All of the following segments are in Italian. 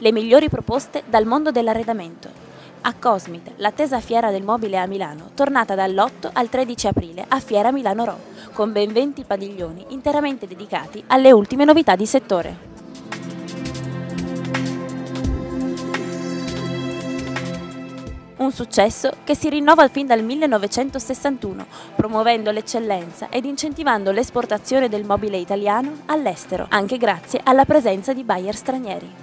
le migliori proposte dal mondo dell'arredamento. A Cosmit, l'attesa fiera del mobile a Milano, tornata dall'8 al 13 aprile a Fiera Milano Ro, con ben 20 padiglioni interamente dedicati alle ultime novità di settore. Un successo che si rinnova fin dal 1961, promuovendo l'eccellenza ed incentivando l'esportazione del mobile italiano all'estero, anche grazie alla presenza di buyer stranieri.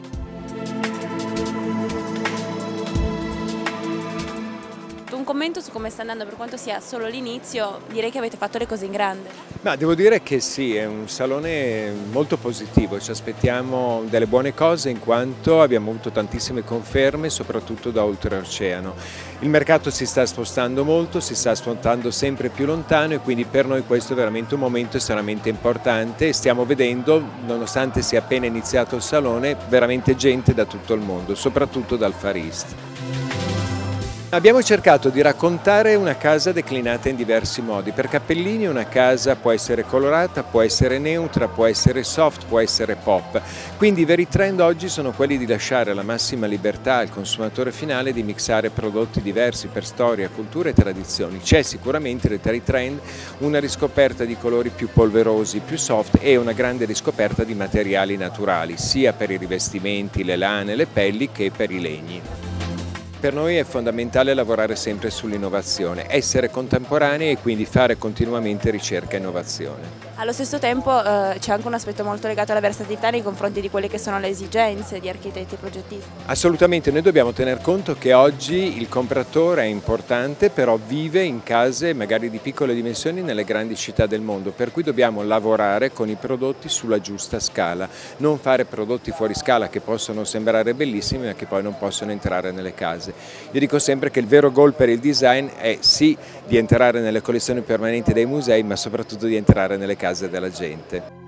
Un commento su come sta andando, per quanto sia solo l'inizio, direi che avete fatto le cose in grande. Ma devo dire che sì, è un salone molto positivo, ci aspettiamo delle buone cose in quanto abbiamo avuto tantissime conferme, soprattutto da oltreoceano. Il mercato si sta spostando molto, si sta spostando sempre più lontano e quindi per noi questo è veramente un momento estremamente importante e stiamo vedendo, nonostante sia appena iniziato il salone, veramente gente da tutto il mondo, soprattutto dal Far East. Abbiamo cercato di raccontare una casa declinata in diversi modi. Per Cappellini una casa può essere colorata, può essere neutra, può essere soft, può essere pop. Quindi i veri trend oggi sono quelli di lasciare la massima libertà al consumatore finale di mixare prodotti diversi per storia, cultura e tradizioni. C'è sicuramente nei tra i trend una riscoperta di colori più polverosi, più soft e una grande riscoperta di materiali naturali, sia per i rivestimenti, le lane, le pelli che per i legni. Per noi è fondamentale lavorare sempre sull'innovazione, essere contemporanei e quindi fare continuamente ricerca e innovazione. Allo stesso tempo c'è anche un aspetto molto legato alla versatilità nei confronti di quelle che sono le esigenze di architetti e progettisti. Assolutamente, noi dobbiamo tener conto che oggi il compratore è importante, però vive in case magari di piccole dimensioni nelle grandi città del mondo, per cui dobbiamo lavorare con i prodotti sulla giusta scala, non fare prodotti fuori scala che possono sembrare bellissimi ma che poi non possono entrare nelle case. Io dico sempre che il vero goal per il design è sì di entrare nelle collezioni permanenti dei musei, ma soprattutto di entrare nelle case della gente.